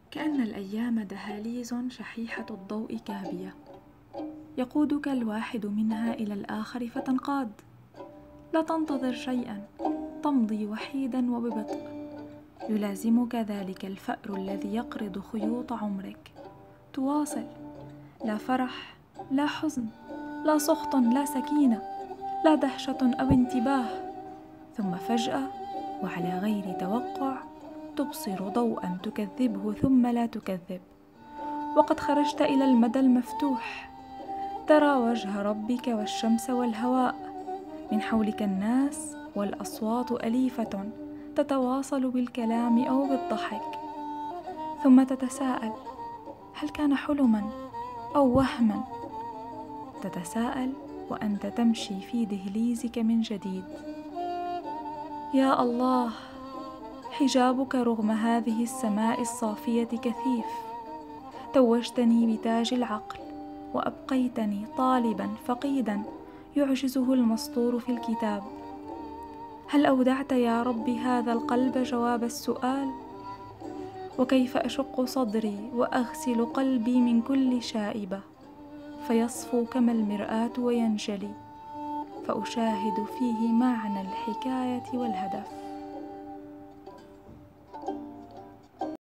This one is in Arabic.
كأن الأيام دهاليز شحيحة الضوء كابية، يقودك الواحد منها إلى الآخر فتنقاد. لا تنتظر شيئا، تمضي وحيدا وببطء. يلازمك ذلك الفأر الذي يقرض خيوط عمرك. تواصل، لا فرح، لا حزن، لا سخط، لا سكينة، لا دهشة أو انتباه. ثم فجأة وعلى غير توقع تبصر ضوءا تكذبه ثم لا تكذب، وقد خرجت إلى المدى المفتوح. ترى وجه ربك والشمس والهواء، من حولك الناس والأصوات أليفة تتواصل بالكلام أو بالضحك. ثم تتساءل: هل كان حلما أو وهما؟ تتساءل وأنت تمشي في دهليزك من جديد. يا الله، حجابك رغم هذه السماء الصافية كثيف. توجتني بتاج العقل وأبقيتني طالبا فقيدا يعجزه المسطور في الكتاب. هل أودعت يا رب هذا القلب جواب السؤال؟ وكيف أشق صدري وأغسل قلبي من كل شائبة، فيصفو كما المرآة وينجلي، فأشاهد فيه معنى الحكاية والهدف.